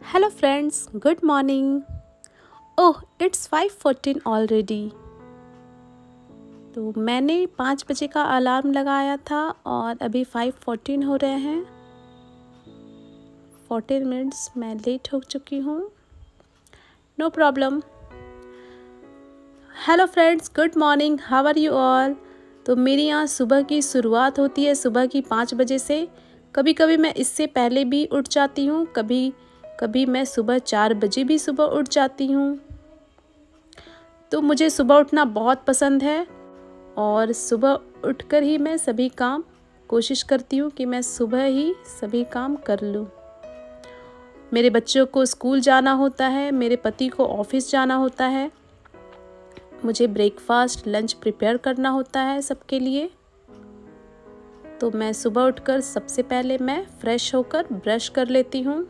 Hello friends, good morning. Oh, it's 5:14 already. तो मैंने 5 बजे का अलार्म लगाया था और अभी 5:14 हो रहे हैं। 14 मिनट्स मैं लेट हो चुकी हूँ। No problem. Hello friends, good morning, how are you all. तो मेरी यहाँ सुबह की शुरुआत होती है सुबह की 5 बजे से। कभी कभी मैं इससे पहले भी उठ जाती हूँ, कभी कभी मैं सुबह 4 बजे भी सुबह उठ जाती हूँ। तो मुझे सुबह उठना बहुत पसंद है और सुबह उठकर ही मैं सभी काम कोशिश करती हूँ कि मैं सुबह ही सभी काम कर लूँ। मेरे बच्चों को स्कूल जाना होता है, मेरे पति को ऑफिस जाना होता है, मुझे ब्रेकफास्ट लंच प्रिपेयर करना होता है सबके लिए। तो मैं सुबह उठकर सबसे पहले मैं फ्रेश होकर ब्रश कर लेती हूँ।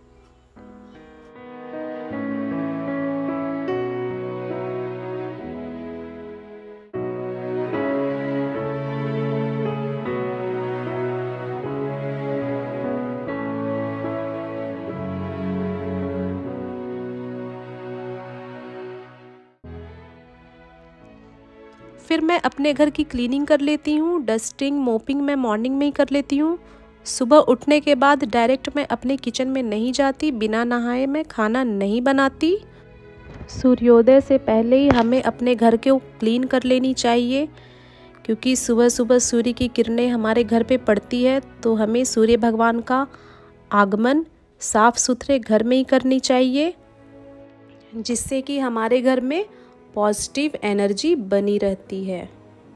फिर मैं अपने घर की क्लीनिंग कर लेती हूँ। डस्टिंग मोपिंग मैं मॉर्निंग में ही कर लेती हूँ। सुबह उठने के बाद डायरेक्ट मैं अपने किचन में नहीं जाती, बिना नहाए मैं खाना नहीं बनाती। सूर्योदय से पहले ही हमें अपने घर को क्लीन कर लेनी चाहिए, क्योंकि सुबह सुबह सूर्य की किरणें हमारे घर पे पड़ती है। तो हमें सूर्य भगवान का आगमन साफ सुथरे घर में ही करनी चाहिए, जिससे कि हमारे घर में पॉजिटिव एनर्जी बनी रहती है।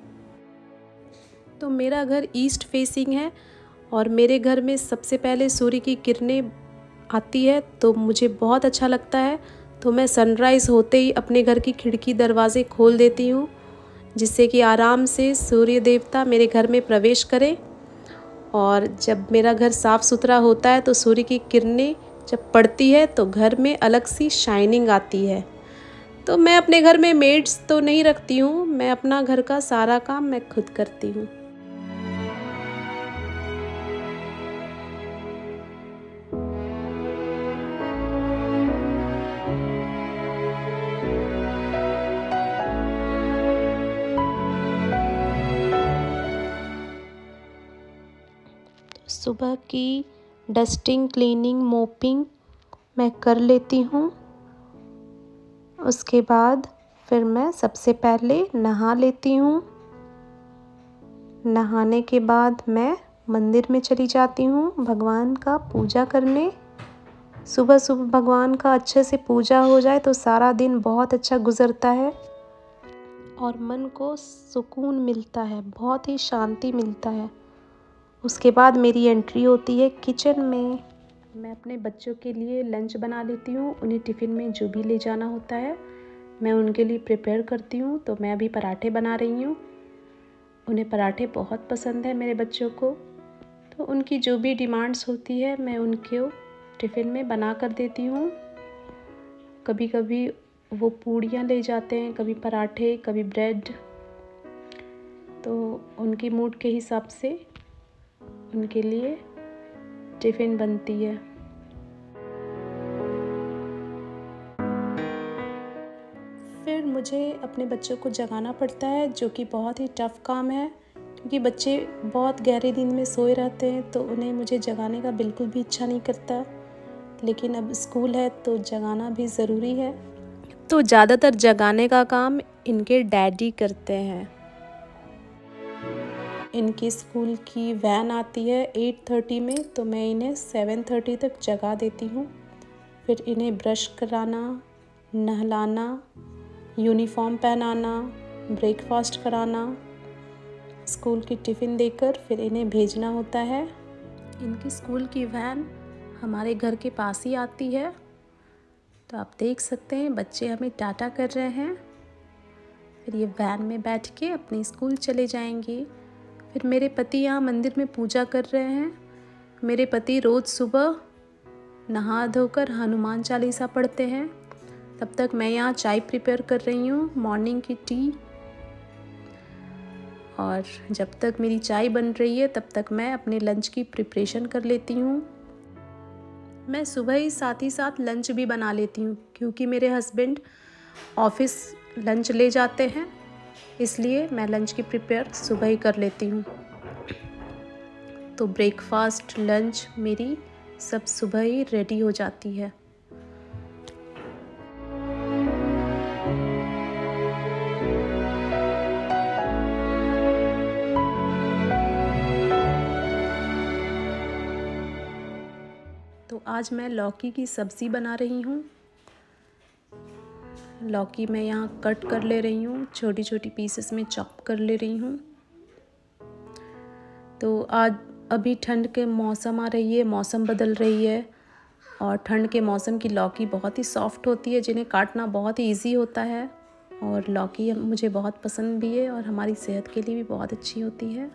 तो मेरा घर ईस्ट फेसिंग है और मेरे घर में सबसे पहले सूर्य की किरणें आती है, तो मुझे बहुत अच्छा लगता है। तो मैं सनराइज़ होते ही अपने घर की खिड़की दरवाजे खोल देती हूँ, जिससे कि आराम से सूर्य देवता मेरे घर में प्रवेश करें। और जब मेरा घर साफ़ सुथरा होता है तो सूर्य की किरणें जब पड़ती है तो घर में अलग सी शाइनिंग आती है। तो मैं अपने घर में मेड्स तो नहीं रखती हूँ, मैं अपना घर का सारा काम मैं खुद करती हूँ। सुबह की डस्टिंग क्लीनिंग मोपिंग मैं कर लेती हूँ। उसके बाद फिर मैं सबसे पहले नहा लेती हूँ। नहाने के बाद मैं मंदिर में चली जाती हूँ भगवान का पूजा करने। सुबह सुबह भगवान का अच्छे से पूजा हो जाए तो सारा दिन बहुत अच्छा गुजरता है और मन को सुकून मिलता है, बहुत ही शांति मिलता है। उसके बाद मेरी एंट्री होती है किचन में। मैं अपने बच्चों के लिए लंच बना लेती हूँ। उन्हें टिफ़िन में जो भी ले जाना होता है मैं उनके लिए प्रिपेयर करती हूँ। तो मैं अभी पराठे बना रही हूँ। उन्हें पराठे बहुत पसंद है मेरे बच्चों को, तो उनकी जो भी डिमांड्स होती है मैं उनको टिफ़िन में बना कर देती हूँ। कभी कभी वो पूड़ियाँ ले जाते हैं, कभी पराठे, कभी ब्रेड। तो उनकी मूड के हिसाब से उनके लिए टिफ़िन बनती है। फिर मुझे अपने बच्चों को जगाना पड़ता है, जो कि बहुत ही टफ़ काम है, क्योंकि बच्चे बहुत गहरे नींद में सोए रहते हैं तो उन्हें मुझे जगाने का बिल्कुल भी इच्छा नहीं करता। लेकिन अब स्कूल है तो जगाना भी ज़रूरी है, तो ज़्यादातर जगाने का काम इनके डैडी करते हैं। इनकी स्कूल की वैन आती है 8:30 में, तो मैं इन्हें 7:30 तक जगा देती हूँ। फिर इन्हें ब्रश कराना, नहलाना, यूनिफॉर्म पहनाना, ब्रेकफास्ट कराना, स्कूल की टिफ़िन देकर फिर इन्हें भेजना होता है। इनकी स्कूल की वैन हमारे घर के पास ही आती है, तो आप देख सकते हैं बच्चे हमें टाटा कर रहे हैं। फिर ये वैन में बैठ के अपने स्कूल चले जाएंगे। फिर मेरे पति यहाँ मंदिर में पूजा कर रहे हैं। मेरे पति रोज़ सुबह नहा धोकर हनुमान चालीसा पढ़ते हैं। तब तक मैं यहाँ चाय प्रिपेयर कर रही हूँ, मॉर्निंग की टी। और जब तक मेरी चाय बन रही है तब तक मैं अपने लंच की प्रिपरेशन कर लेती हूँ। मैं सुबह ही साथ लंच भी बना लेती हूँ, क्योंकि मेरे हस्बैंड ऑफिस लंच ले जाते हैं, इसलिए मैं लंच की प्रिपेयर सुबह ही कर लेती हूँ। तो ब्रेकफास्ट, लंच मेरी सब सुबह ही रेडी हो जाती है। तो आज मैं लौकी की सब्ज़ी बना रही हूँ। लौकी मैं यहाँ कट कर ले रही हूँ, छोटी छोटी पीसेस में चॉप कर ले रही हूँ। तो आज अभी ठंड के मौसम आ रही है, मौसम बदल रही है, और ठंड के मौसम की लौकी बहुत ही सॉफ्ट होती है, जिन्हें काटना बहुत ही ईजी होता है। और लौकी मुझे बहुत पसंद भी है और हमारी सेहत के लिए भी बहुत अच्छी होती है।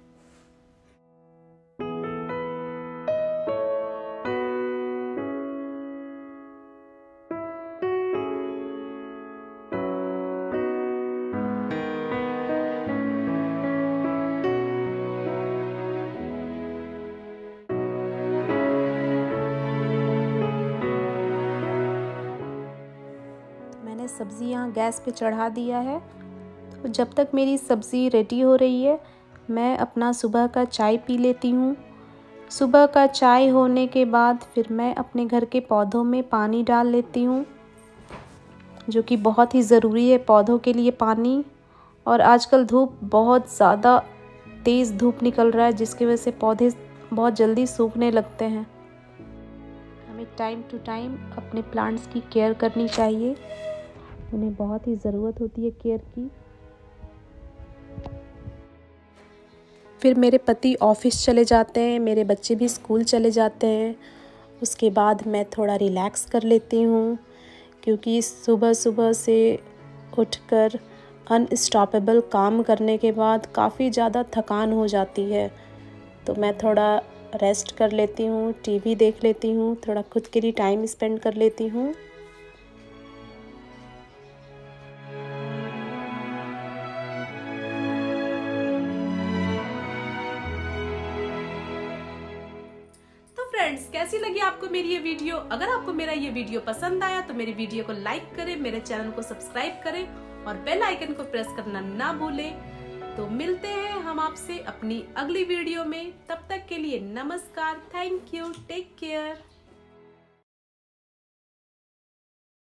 मैंने सब्ज़ी यहाँ गैस पे चढ़ा दिया है। तो जब तक मेरी सब्ज़ी रेडी हो रही है, मैं अपना सुबह का चाय पी लेती हूँ। सुबह का चाय होने के बाद फिर मैं अपने घर के पौधों में पानी डाल लेती हूँ, जो कि बहुत ही ज़रूरी है पौधों के लिए पानी। और आजकल धूप बहुत ज़्यादा तेज़ धूप निकल रहा है, जिसकी वजह से पौधे बहुत जल्दी सूखने लगते हैं। हमें टाइम टू टाइम अपने प्लांट्स की केयर करनी चाहिए, उन्हें बहुत ही ज़रूरत होती है केयर की। फिर मेरे पति ऑफिस चले जाते हैं, मेरे बच्चे भी स्कूल चले जाते हैं। उसके बाद मैं थोड़ा रिलैक्स कर लेती हूँ, क्योंकि सुबह सुबह से उठकर अनस्टॉपेबल काम करने के बाद काफ़ी ज़्यादा थकान हो जाती है। तो मैं थोड़ा रेस्ट कर लेती हूँ, टीवी देख लेती हूँ, थोड़ा खुद के लिए टाइम स्पेंड कर लेती हूँ। फ्रेंड्स, कैसी लगी आपको मेरी ये वीडियो? अगर आपको मेरा ये वीडियो पसंद आया तो मेरी वीडियो को लाइक करें, मेरे चैनल को सब्सक्राइब करें और बेल आइकन को प्रेस करना ना भूलें। तो मिलते हैं हम आपसे अपनी अगली वीडियो में। तब तक के लिए नमस्कार, थैंक यू, टेक केयर।